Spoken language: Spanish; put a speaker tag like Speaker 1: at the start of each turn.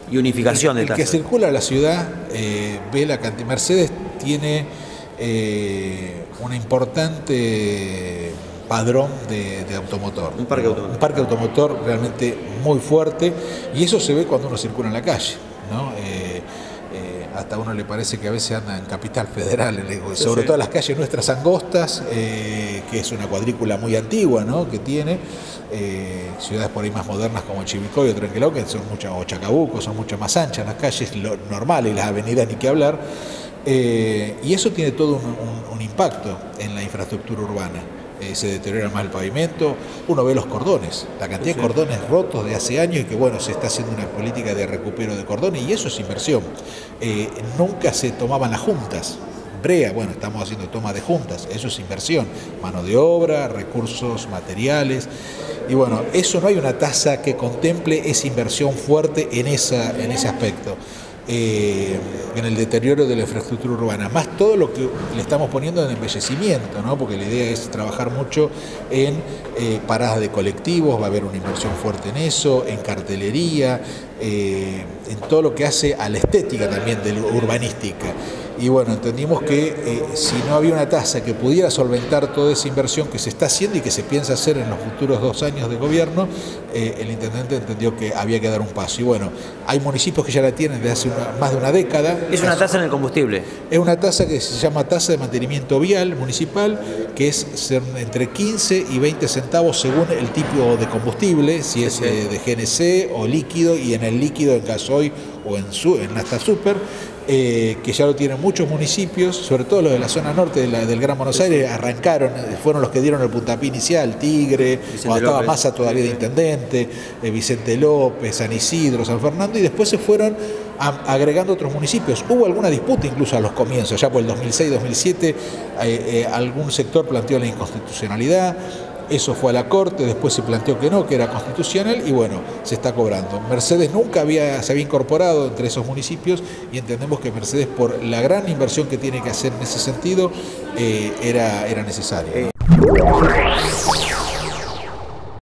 Speaker 1: y unificación de
Speaker 2: El
Speaker 1: tasas.
Speaker 2: que circula a la ciudad ve la cantidad. Mercedes tiene un importante padrón de automotor.
Speaker 1: Un parque automotor.
Speaker 2: Un parque automotor realmente muy fuerte, y eso se ve cuando uno circula en la calle, ¿no? Hasta a uno le parece que a veces anda en Capital Federal, sobre todo las calles nuestras angostas, que es una cuadrícula muy antigua, ¿no? Que tiene ciudades por ahí más modernas como Chivilcoy o Trenqueló, que son mucho, o Chacabuco, son mucho más anchas las calles normales, y las avenidas ni que hablar, y eso tiene todo un impacto en la infraestructura urbana. Se deteriora más el pavimento, uno ve los cordones, la cantidad de cordones rotos de hace años, y que bueno, se está haciendo una política de recupero de cordones, y eso es inversión. Nunca se tomaban las juntas. Brea, bueno, estamos haciendo toma de juntas, eso es inversión, mano de obra, recursos materiales, y bueno, eso no hay una tasa que contemple esa inversión fuerte en ese aspecto. En el deterioro de la infraestructura urbana, más todo lo que le estamos poniendo en embellecimiento, ¿no? Porque la idea es trabajar mucho en paradas de colectivos, va a haber una inversión fuerte en eso, en cartelería, en todo lo que hace a la estética también de la urbanística. Y bueno, entendimos que si no había una tasa que pudiera solventar toda esa inversión que se está haciendo y que se piensa hacer en los futuros 2 años de gobierno, el intendente entendió que había que dar un paso. Y bueno, hay municipios que ya la tienen desde hace más de una década.
Speaker 1: ¿Es una tasa en el combustible?
Speaker 2: Es una tasa que se llama tasa de mantenimiento vial municipal, que es entre 15 y 20 centavos según el tipo de combustible, si es de GNC o líquido, y en el líquido en gasoil o en Nafta Super. Que ya lo tienen muchos municipios, sobre todo los de la zona norte del Gran Buenos Aires, arrancaron, fueron los que dieron el puntapié inicial, Tigre, cuando estaba Massa todavía de intendente, Vicente López, San Isidro, San Fernando, y después se fueron agregando otros municipios. Hubo alguna disputa incluso a los comienzos, ya por el 2006-2007, algún sector planteó la inconstitucionalidad. Eso fue a la Corte, después se planteó que no, que era constitucional, y bueno, se está cobrando. Mercedes nunca se había incorporado entre esos municipios, y entendemos que Mercedes, por la gran inversión que tiene que hacer en ese sentido, era necesaria, ¿no?